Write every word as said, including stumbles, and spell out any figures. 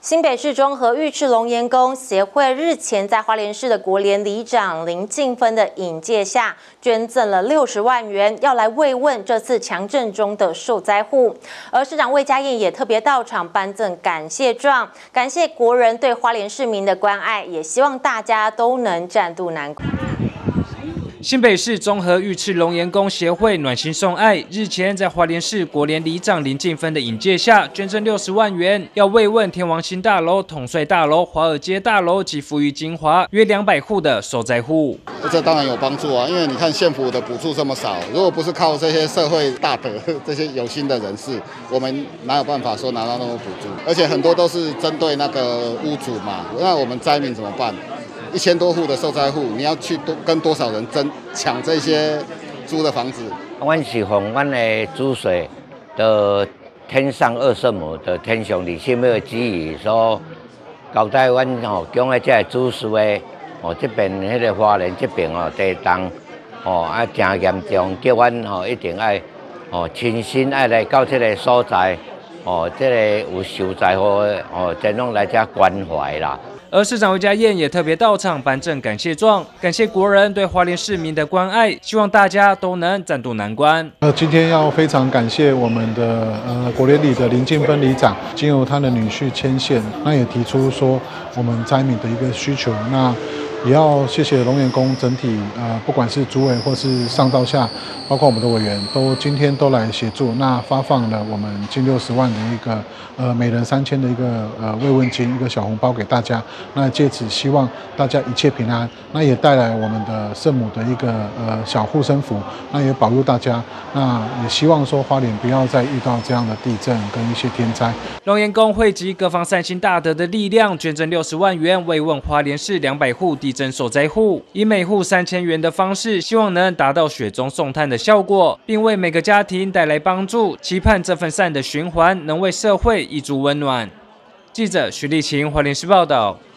新北市中和玉翅龙岩宫协会日前在花莲市的国联里长林静芬的引介下，捐赠了六十万元，要来慰问这次强震中的受灾户。而市长魏家燕也特别到场颁赠感谢状，感谢国人对花莲市民的关爱，也希望大家都能暂渡难关。 新北市中和玉翅龙岩宫协会暖心送爱，日前在花莲市国联里长林静芬的引介下，捐赠六十万元，要慰问天王星大楼、统帅大楼、华尔街大楼及富裕精华约两百户的受灾户。 这当然有帮助啊，因为你看县府的补助这么少，如果不是靠这些社会大德、这些有心的人士，我们哪有办法说拿到那么补助？而且很多都是针对那个屋主嘛，那我们灾民怎么办？ 一千多户的受灾户，你要去多跟多少人争抢这些租的房子？ 阮是奉阮的主髓的天上二圣母的天上地下的旨意所交代阮吼，讲的这主事的哦，这边迄个花莲这边哦地震哦啊真严重，叫阮吼一定爱哦亲身爱来到这个所在哦，这个有受灾户的哦，真拢来这关怀啦。 而市长魏家燕也特别到场颁证感谢状，感谢国人对花莲市民的关爱，希望大家都能暂渡难关。 呃，今天要非常感谢我们的呃国联里的林静芬里长，经由他的女婿牵线，那也提出说我们灾民的一个需求，那也要谢谢龙岩宫整体呃不管是主委或是上到下，包括我们的委员，都今天都来协助，那发放了我们近六十万的一个呃每人三千的一个呃慰问金，一个小红包给大家。 那借此希望大家一切平安，那也带来我们的圣母的一个呃小护身符，那也保佑大家。那也希望说花莲不要再遇到这样的地震跟一些天灾。 龙岩宫汇集各方善心大德的力量，捐赠六十万元慰问花莲市两百户地震受灾户，以每户三千元的方式，希望能达到雪中送炭的效果，并为每个家庭带来帮助。期盼这份善的循环能为社会挹注温暖。记者徐立晴，花莲市报道。